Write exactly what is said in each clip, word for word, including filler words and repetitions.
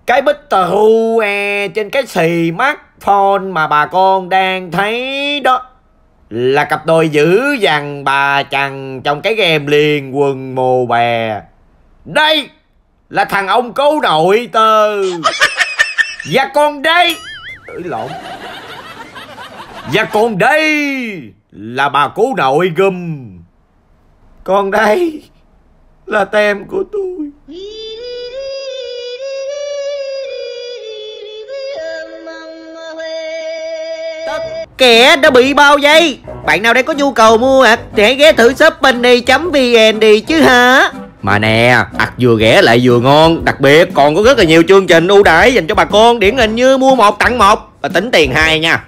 Cái bích tù e trên cái xì smartphone mà bà con đang thấy đó là cặp đôi dữ dằn bà chằn trong cái game Liên Quân Mồ Bè. Đây là thằng ông cố nội tơ. Và còn đây Ơi lộn Và còn đây là bà cố nội gum. Còn đây là tem của tôi. Kẻ đã bị bao vây. Bạn nào đang có nhu cầu mua ạc thì hãy ghé thử shopmoney chấm vn đi chứ hả. Mà nè, ạc vừa rẻ lại vừa ngon. Đặc biệt còn có rất là nhiều chương trình ưu đãi dành cho bà con. Điển hình như mua một tặng một và tính tiền hai nha.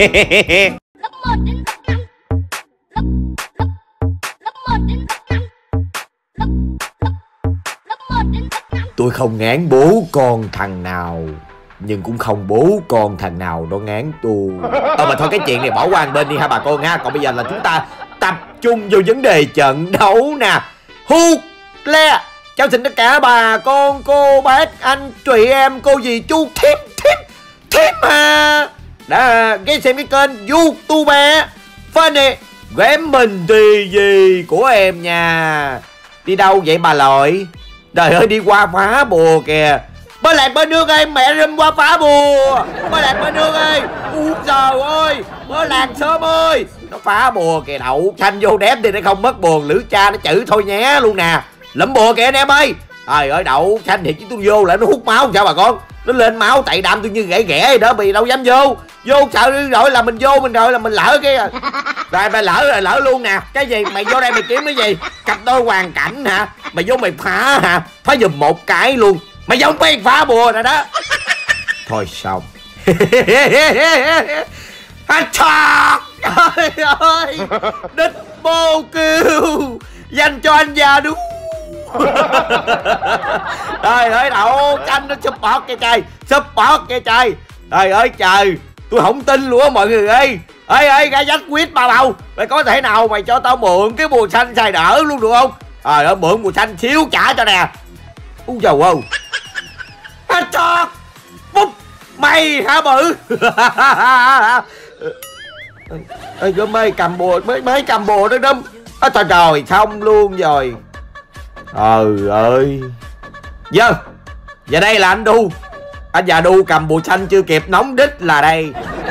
Tôi không ngán bố con thằng nào, nhưng cũng không bố con thằng nào nó ngán tôi. Ờ mà thôi cái chuyện này bỏ qua một bên đi ha bà con ha. Còn bây giờ là chúng ta tập trung vô vấn đề trận đấu nè. Hút le. Chào xin tất cả bà con, cô, bác, anh, chị em, cô dì, chú, thím, thím, thím mà đã ghé xem cái kênh YouTube Funny Gaming ti vi của em nha. Đi đâu vậy bà lội? Trời ơi đi qua phá bùa kìa. Bơi lạc bơi nước ơi, mẹ râm qua phá bùa. Bơi lạc bơi nước ơi. Úi trời ơi, bơi lạc sớm ơi. Nó phá bùa kìa đậu. Xanh vô đép đi để không mất buồn. Lữ cha nó chữ thôi nhé luôn nè. Lẫm bùa kìa anh em ơi. Trời ơi đậu xanh thiệt chứ tôi vô lại nó hút máu sao bà con. Nó lên máu tại đam tôi như ghẻ ghẻ gì đó. Bị đâu dám vô. Vô sợ rồi là mình vô mình rồi là mình lỡ cái rồi. Rồi mày lỡ rồi lỡ luôn nè. Cái gì mày vô đây mày kiếm cái gì? Cặp đôi hoàn cảnh hả? Mày vô mày phá hả? Phá giùm một cái luôn. Mày giống quen phá bùa rồi đó. Thôi xong. Anh chọt. Trời ơi. Đích bô kêu. Dành cho anh già đúng. Trời ơi đậu canh nó support kìa trời. Support kìa trời. Trời ơi trời. Tôi không tin luôn á mọi người ơi. Ê ê ra dắt quýt ba bầu. Mày có thể nào mày cho tao mượn cái bùa xanh xài đỡ luôn được không? Trời ơi mượn bùa xanh xíu trả cho nè. Úi trời ơi. Anh chọt. Búp. Mày hả bự. Ê gom ơi cầm bùa mới mới cầm bùa đó đâm. Ôi trời trời xong luôn rồi. Trời ơi. Vâng. Và đây là anh Đu. Anh già Đu cầm bùa xanh chưa kịp nóng đít là đây.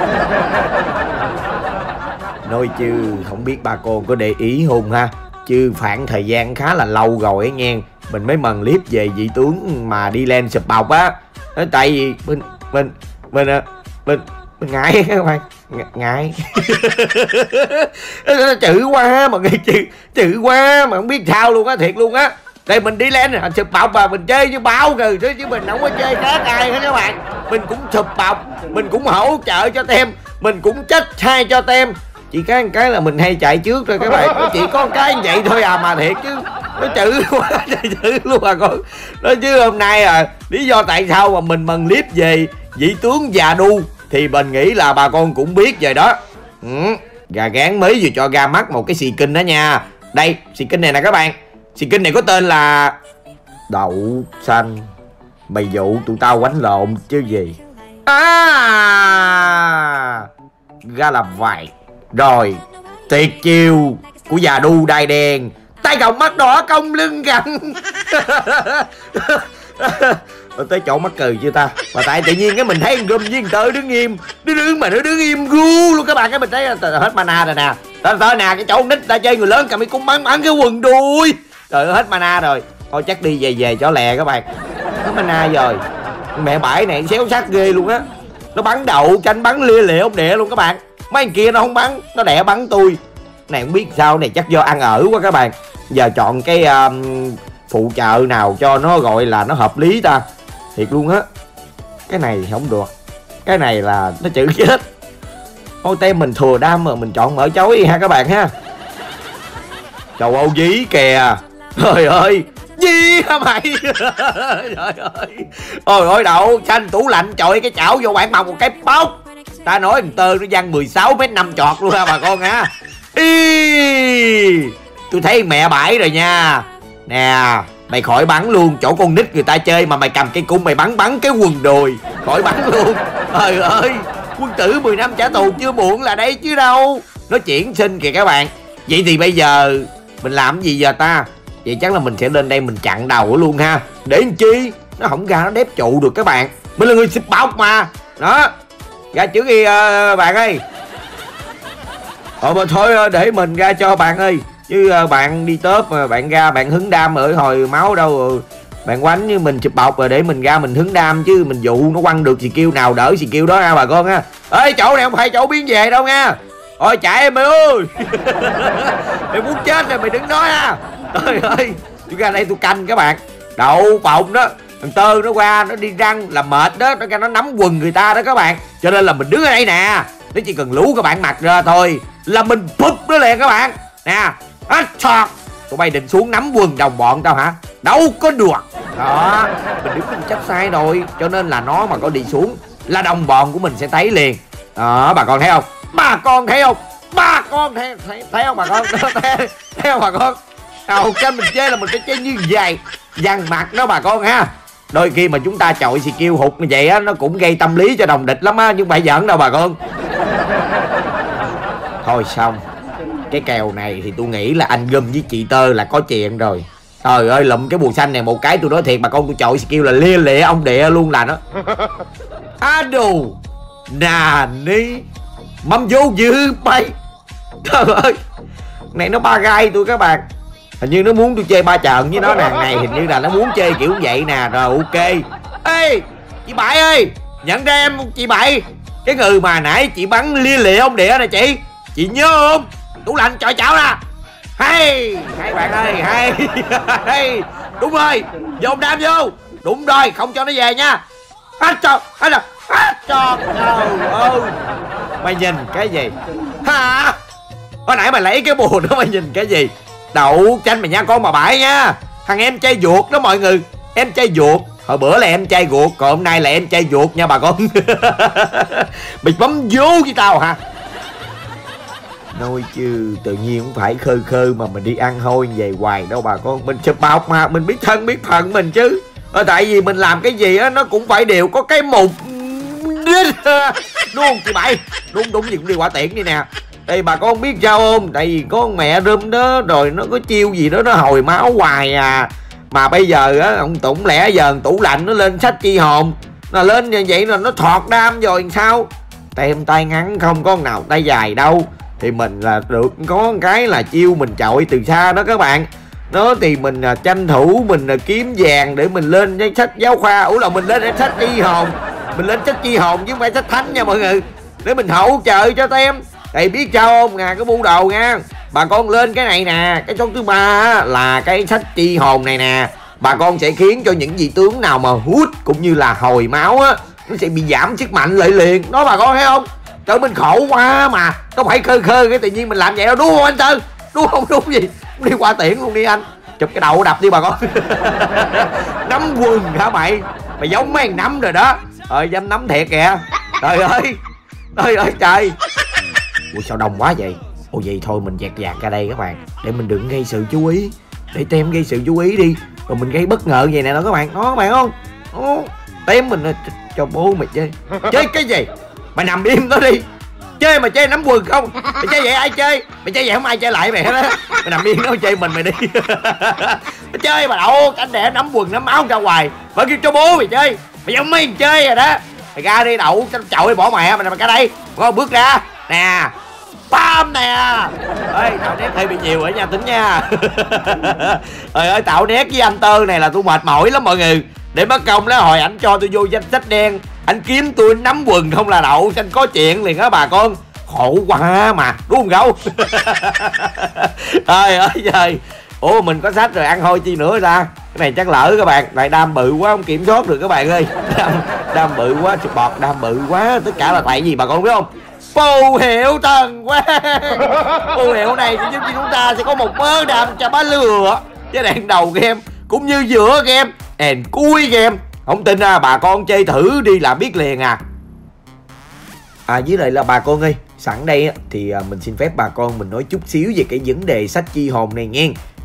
Nói chứ không biết bà con có để ý không ha. Chứ khoảng thời gian khá là lâu rồi ấy nghe. Mình mới mần clip về vị tướng mà đi lên sụp bọc á. Tại vì mình mình mình mình mình ngại các bạn. Ngại. Chữ quá mọi người chữ chữ quá mà không biết sao luôn á thiệt luôn á. Đây mình đi lên sụp bọc mà mình chơi với báo kìa chứ, chứ mình không có chơi khác ai hết các bạn. Mình cũng sụp bọc, mình cũng hỗ trợ cho tem, mình cũng trách hai cho tem. Chỉ cái cái là mình hay chạy trước thôi các bạn. Nó chỉ có cái như vậy thôi à mà thiệt chứ. Nó chữ quá chữ luôn à con. Nói chứ hôm nay à lý do tại sao mà mình mần clip về vị tướng già Đu thì mình nghĩ là bà con cũng biết rồi đó. Ừ. Gà gán mới vừa cho ra mắt một cái skin đó nha. Đây skin này nè các bạn. Skin này có tên là đậu xanh. Mày dụ tụi tao quánh lộn chứ gì. À ra là vậy. Rồi tuyệt chiêu của già Đu đai đen. Tay gồng mắt đỏ cong lưng gặn. Tới chỗ mắc cười chưa ta. Mà tại tự nhiên cái mình thấy gum với tớ đứng im. Nó đứng mà nó đứng im gu luôn các bạn. Cái mình thấy hết mana rồi nè. Tới tới nè cái chỗ nít ta chơi người lớn cầm cái cung bắn bắn cái quần đuôi. Trời ơi hết mana rồi. Thôi chắc đi về về cho lẹ các bạn. Hết mana rồi. Mẹ bãi này xéo xác ghê luôn á. Nó bắn đậu tranh bắn lia lịa ông đẻ luôn các bạn. Mấy anh kia nó không bắn. Nó đẻ bắn tôi. Này không biết sao này chắc do ăn ở quá các bạn. Giờ chọn cái um, phụ trợ nào cho nó gọi là nó hợp lý ta. Thiệt luôn á. Cái này thì không được. Cái này là nó chữ chết. Ôi tem mình thừa đam mà mình chọn mở chối ha các bạn ha. Trời ơi dí kìa. Trời ơi gì hả mày. Trời ơi. Ôi ôi đậu xanh tủ lạnh trời cái chảo vô bạn mọc một cái bóc. Ta nói thằng tơ nó văng mười sáu mét năm chọt luôn ha bà con ha. Ý, tôi thấy mẹ bãi rồi nha. Nè Mày khỏi bắn luôn, chỗ con nít người ta chơi mà mày cầm cây cung mày bắn bắn cái quần đùi. Khỏi bắn luôn. Trời ơi, quân tử mười năm trả thù chưa muộn là đây chứ đâu. Nó chuyển sinh kìa các bạn. Vậy thì bây giờ mình làm gì giờ ta? Vậy chắc là mình sẽ lên đây mình chặn đầu luôn ha. Để làm chi? Nó không ra nó đép trụ được các bạn. Mình là người xịt bọc mà. Đó. Ra trước đi uh, bạn ơi. Ờ mà thôi để mình ra cho bạn ơi. Chứ uh, bạn đi tớp mà bạn ra bạn hứng đam ở hồi máu đâu rồi. Bạn quánh như mình chụp bọc rồi để mình ra mình hứng đam chứ mình dụ nó quăng được skill nào đỡ skill đó ha bà con ha. Ê chỗ này không phải chỗ biến về đâu nha. Ôi chạy em ơi. Mày muốn chết rồi mày đừng nói ha. Trời ơi, tôi ra đây tôi canh các bạn. Đậu phộng đó, thằng Tơ nó qua nó đi răng là mệt đó, nó ra nó nắm quần người ta đó các bạn. Cho nên là mình đứng ở đây nè. Nó chỉ cần lú các bạn mặc ra thôi là mình phụp nó liền các bạn. Nè, hết sọt. Tụi bay định xuống nắm quần đồng bọn tao hả? Đâu có được. Đó, mình đứng mình chấp sai rồi. Cho nên là nó mà có đi xuống là đồng bọn của mình sẽ thấy liền. Đó, bà con thấy không? Bà con thấy không? Bà con thấy, thấy, thấy không bà con? thấy, thấy không bà con? Đầu kênh mình chơi là mình phải chơi như vậy. Dằn mặt đó bà con ha. Đôi khi mà chúng ta chọi skill hụt như vậy á, nó cũng gây tâm lý cho đồng địch lắm á. Nhưng phải giỡn đâu bà con. Thôi xong. Cái kèo này thì tôi nghĩ là anh Gum với chị Tơ là có chuyện rồi. Trời ơi lụm cái bùa xanh này một cái tôi nói thiệt bà con, tôi chọi skill là lia lịa ông địa luôn là nó. Á đù nà ni mâm vô dư bay. Trời ơi, này nó ba gai tôi các bạn. Hình như nó muốn tôi chơi ba trận với nó nàng này, hình như là nó muốn chơi kiểu vậy nè. Rồi ok. Ê chị Bảy ơi, nhận ra em chị Bảy, cái người mà nãy chị bắn lia lịa ông địa nè chị. Chị nhớ không? Tủ lạnh chọi chảo nè. Hay hai bạn ơi, hay hay đúng rồi, vô đam vô. Đúng rồi, không cho nó về nha. Hết cho hết rồi, hết cho. Trời ơi, mày nhìn cái gì hả? Hồi nãy mày lấy cái bùa đó mày nhìn cái gì? Đậu tranh mày nha con bà Bảy nha. Thằng em trai ruột đó mọi người. Em trai ruột. Hồi bữa là em trai ruột, còn hôm nay là em trai ruột nha bà con. Mày bấm vô với tao hả? Nói chứ tự nhiên cũng phải khơi khơi mà mình đi ăn hôi về hoài đâu bà con. Mình chụp bọc mà mình biết thân biết phận mình chứ. Ờ, tại vì mình làm cái gì á nó cũng phải đều có cái mục. Đúng không chị Bảy? Đúng đúng gì cũng đi quả tiễn đi nè. Đây bà con biết sao không? Tại vì có con mẹ rơm đó rồi nó có chiêu gì đó nó hồi máu hoài à. Mà bây giờ á ông Tụng lẽ giờ tủ lạnh nó lên sách chi hồn. Nó lên như vậy là nó thọt đam rồi sao? Tem tay ngắn không có nào tay dài đâu. Thì mình là được có cái là chiêu mình chọi từ xa đó các bạn. Nó thì mình à, tranh thủ mình à, kiếm vàng để mình lên cái sách giáo khoa. Ủa là mình lên cái sách chi hồn. Mình lên sách chi hồn chứ không phải sách thánh nha mọi người. Để mình hỗ trợ cho tem. Thầy biết sao không nè, cái bu đầu nha. Bà con lên cái này nè. Cái số thứ ba là cái sách chi hồn này nè. Bà con sẽ khiến cho những vị tướng nào mà hút cũng như là hồi máu á, nó sẽ bị giảm sức mạnh lại liền. Đó bà con thấy không? Trời mình khổ quá mà. Có phải khơi khơi cái tự nhiên mình làm vậy đâu. Đúng không anh Tư? Đúng không? Đúng gì? Đi qua tiễn luôn đi anh. Chụp cái đầu đập đi bà con. Nắm quần hả mày? Mày giống mấy thằng nắm rồi đó. Trời dám nắm thiệt kìa. Trời ơi. Trời ơi trời. Ui sao đông quá vậy? Ồ vậy thôi mình dạt dạt ra đây các bạn. Để mình đừng gây sự chú ý. Để tem gây sự chú ý đi. Rồi mình gây bất ngờ vậy nè đó các bạn. Đó các bạn không? Đó. Tem mình cho bố mày chơi. Chơi cái gì? Mày nằm im đó đi. Chơi mà chơi nắm quần không? Mày chơi vậy ai chơi? Mày chơi vậy không ai chơi lại mày hết á. Mày nằm yên đó chơi mình mày đi. Mày chơi mà đậu anh đẻ nắm quần nắm áo ra hoài. Phải kêu cho bố mày chơi. Mày giống mấy thằng chơi rồi đó. Mày ra đi đậu chọi bỏ mẹ mày, mày ra đây. Con bước ra. Nè. Bam nè. Ê tạo nét hơi bị nhiều ở nha tính nha. Trời ơi tạo nét với anh Tơ này là tôi mệt mỏi lắm mọi người. Để mất công đó hồi ảnh cho tôi vô danh sách đen, anh kiếm tôi nắm quần không là đậu, anh có chuyện liền á bà con. Khổ quá mà, đúng không gấu? Trời ơi trời. Ủa mình có sách rồi ăn thôi chi nữa ra. Cái này chắc lỡ các bạn, tại đam bự quá không kiểm soát được các bạn ơi. Đam, đam bự quá, chụp bọt đam bự quá. Tất cả là tại gì bà con biết không? Phù hiệu thần quá. Phù hiệu này sẽ giúp cho chúng ta sẽ có một mớ đam cho bá lừa với đoạn đầu game cũng như giữa game and cuối game. Không tin à, bà con chơi thử đi là biết liền à. À với lại là bà con ơi, sẵn đây thì mình xin phép bà con mình nói chút xíu về cái vấn đề sách chi hồn này nghe.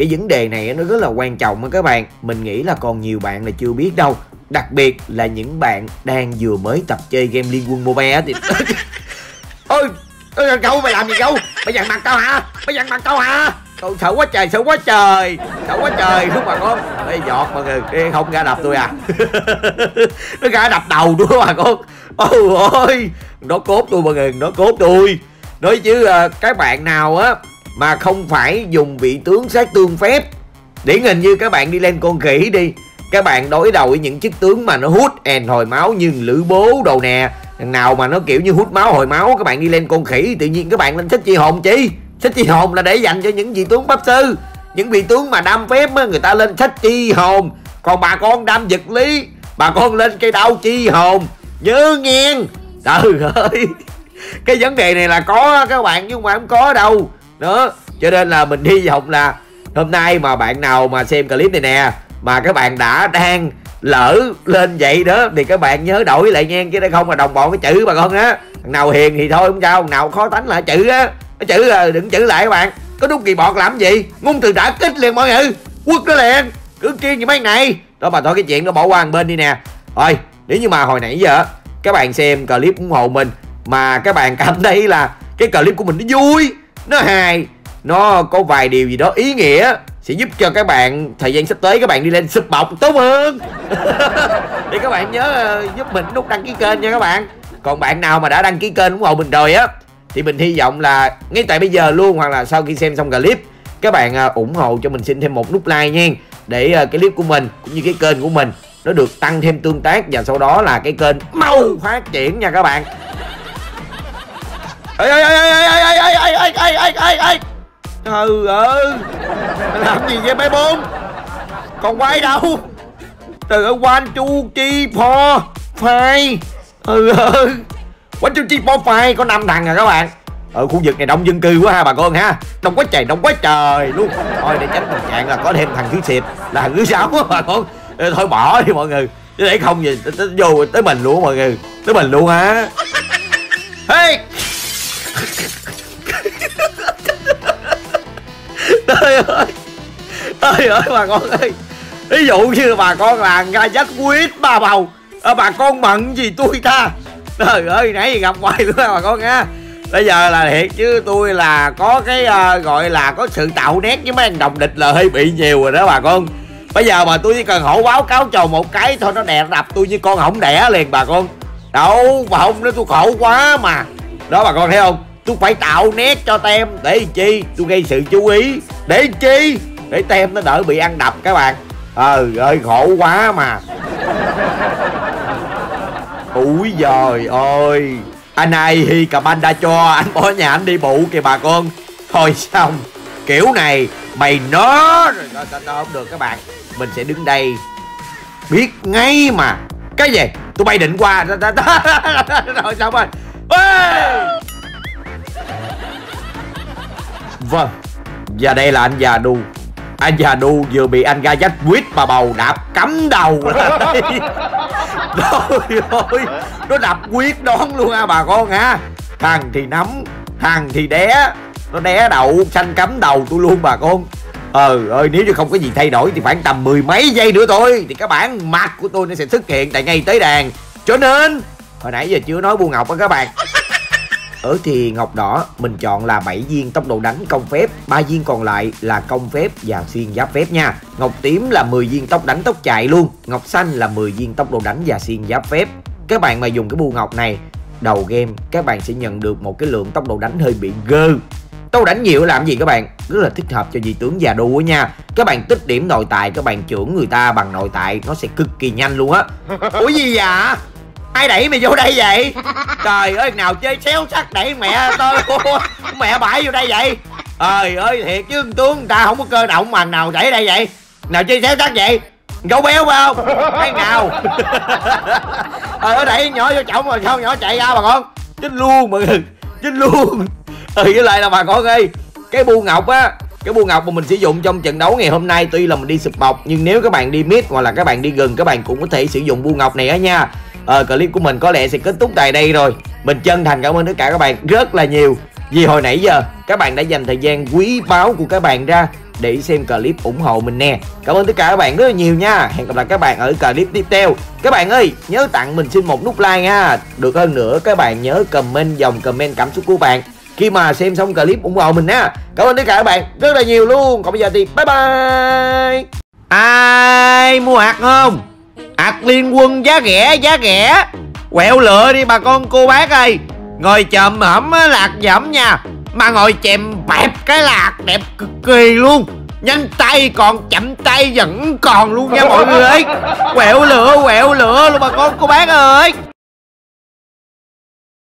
cái vấn đề này nó rất là quan trọng á các bạn. Mình nghĩ là còn nhiều bạn là chưa biết đâu. Đặc biệt là những bạn đang vừa mới tập chơi game Liên Quân Mobile á thì... Ôi, ôi, cậu mày làm gì cậu? Mày dằn mặt tao hả? Mày dằn mặt tao hả? Cậu sợ quá trời, sợ quá trời, sợ quá trời đúng bà con. Ê giọt mọi người, ê, không ra đập tôi à? Nó ra đập đầu tôi bà con. Ôi ôi, nó cốt tôi mọi người, nó cốt tôi. Nói chứ uh, các bạn nào á mà không phải dùng vị tướng sát tương phép, điển hình như các bạn đi lên con khỉ đi, các bạn đối đầu với những chiếc tướng mà nó hút and hồi máu như lữ bố đồ nè, thằng nào mà nó kiểu như hút máu hồi máu, các bạn đi lên con khỉ tự nhiên các bạn lên xích chi hồn chi. Xích chi hồn là để dành cho những vị tướng pháp sư, những vị tướng mà đam phép á, người ta lên xích chi hồn. Còn bà con đam vật lý, bà con lên cây đao chi hồn. Nhớ nghe. Trời ơi, cái vấn đề này là có các bạn nhưng mà không có đâu đó. Cho nên là mình hy vọng là hôm nay mà bạn nào mà xem clip này nè, mà các bạn đã đang lỡ lên vậy đó, thì các bạn nhớ đổi lại nha, chứ đây không là đồng bọn với chữ bà con á. Thằng nào hiền thì thôi không sao, thằng nào khó tánh là chữ á, chữ là đừng chữ lại các bạn. Có đút kỳ bọt làm gì, ngôn từ trả kích liền mọi người, quất nó liền, cứ kiên như mấy này đó. Mà thôi cái chuyện nó bỏ qua một bên đi nè. Rồi nếu như mà hồi nãy giờ các bạn xem clip ủng hộ mình mà các bạn cảm thấy là cái clip của mình nó vui, nó hài, nó có vài điều gì đó ý nghĩa, sẽ giúp cho các bạn thời gian sắp tới các bạn đi lên sub bọc tốt hơn. Thì các bạn nhớ uh, giúp mình nút đăng ký kênh nha các bạn. Còn bạn nào mà đã đăng ký kênh ủng hộ mình rồi á, thì mình hy vọng là ngay tại bây giờ luôn, hoặc là sau khi xem xong clip, các bạn uh, ủng hộ cho mình xin thêm một nút like nha, để uh, cái clip của mình cũng như cái kênh của mình nó được tăng thêm tương tác, và sau đó là cái kênh mau phát triển nha các bạn. Ê ê ê ê ê ê ê ê ê ê ê ê, trời ơi, làm gì vậy bé bốn? Còn quay đâu? Trời ơi, one two three four five. Ừ ơi, one two three four five có năm thằng à các bạn. Ở khu vực này đông dân cư quá ha bà con ha, đông quá trời, đông quá trời luôn. Thôi để tránh tình trạng là có thêm thằng thứ xịp là thằng thứ sáu á bà con. Thôi bỏ đi mọi người, chứ để không gì tới vô tới mình luôn mọi người, tới mình luôn hả? Hey, trời ơi, trời ơi bà con ơi, ví dụ như bà con là ra dắt quýt ba bầu, à, bà con mận gì tôi ta? Trời ơi, nãy giờ gặp hoài luôn bà con nha. Bây giờ là thiệt chứ tôi là có cái uh, gọi là có sự tạo nét với mấy anh đồng địch là hơi bị nhiều rồi đó bà con. Bây giờ mà tôi chỉ cần hổ báo cáo cho một cái thôi, nó đè nó đập tôi như con hổng đẻ liền bà con. Đâu bà không nói tôi khổ quá mà. Đó bà con thấy không? Tôi phải tạo nét cho tem để chi? Tôi gây sự chú ý để chi? Để tem nó đỡ bị ăn đập các bạn. Ờ ơi khổ quá mà. Úi giời ơi, anh ai hi cầm anh đã cho anh bỏ nhà anh đi bụ kìa bà con. Thôi xong, kiểu này mày nó rồi đó, đó, đó, không được các bạn. Mình sẽ đứng đây biết ngay mà. Cái gì? Tôi bay định qua. Rồi xong rồi. Vâng, và đây là anh già đu. Anh già đu vừa bị anh ga dách quýt bà bầu đạp cắm đầu. Trời ơi, nó đập quyết đón luôn ha bà con ha. Thằng thì nắm, thằng thì đé. Nó đé đậu xanh cắm đầu tôi luôn bà con. Ờ ơi, nếu như không có gì thay đổi thì khoảng tầm mười mấy giây nữa thôi thì các bạn mặt của tôi nó sẽ xuất hiện tại ngay tới đàn. Cho nên hồi nãy giờ chưa nói bu ngọc á các bạn. Ở thì ngọc đỏ mình chọn là bảy viên tốc độ đánh công phép, ba viên còn lại là công phép và xuyên giáp phép nha. Ngọc tím là mười viên tốc đánh tốc chạy luôn. Ngọc xanh là mười viên tốc độ đánh và xuyên giáp phép. Các bạn mà dùng cái bu ngọc này đầu game, các bạn sẽ nhận được một cái lượng tốc độ đánh hơi bị gơ. Tốc độ đánh nhiều làm gì các bạn? Rất là thích hợp cho vị tướng già đu nha. Các bạn tích điểm nội tại, các bạn chưởng người ta bằng nội tại, nó sẽ cực kỳ nhanh luôn á. Ủa gì vậy? Ai đẩy mày vô đây vậy? Trời ơi, nào chơi xéo sắc đẩy mẹ tôi. Mẹ bãi vô đây vậy? Trời ơi, thiệt chứ tướng người ta không có cơ động mà nào đẩy đây vậy? Nào chơi xéo sắc vậy? Gấu béo phải không? Cái nào? Ờ, đẩy nhỏ vô chổng rồi sao nhỏ chạy ra bà con? Chết luôn mọi người, chết luôn. Ừ, với lại là bà con ơi, cái bu ngọc á, cái bu ngọc mà mình sử dụng trong trận đấu ngày hôm nay, tuy là mình đi sụp bọc nhưng nếu các bạn đi mid hoặc là các bạn đi gần, các bạn cũng có thể sử dụng bu ngọc này á nha. Ờ, clip của mình có lẽ sẽ kết thúc tại đây rồi. Mình chân thành cảm ơn tất cả các bạn rất là nhiều, vì hồi nãy giờ các bạn đã dành thời gian quý báu của các bạn ra để xem clip ủng hộ mình nè. Cảm ơn tất cả các bạn rất là nhiều nha. Hẹn gặp lại các bạn ở clip tiếp theo. Các bạn ơi, nhớ tặng mình xin một nút like nha. Được hơn nữa các bạn nhớ comment dòng comment cảm xúc của bạn khi mà xem xong clip ủng hộ mình nha. Cảm ơn tất cả các bạn rất là nhiều luôn. Còn bây giờ thì bye bye. Ai mua hạt không? Hạt Liên Quân giá rẻ giá rẻ. Quẹo lựa đi bà con cô bác ơi. Ngồi chồm hổm á, lạc dẫm nha. Mà ngồi chèm bẹp cái lạc đẹp cực kỳ luôn. Nhanh tay còn chậm tay vẫn còn luôn nha mọi người ơi. Quẹo lựa quẹo lựa luôn bà con cô bác ơi.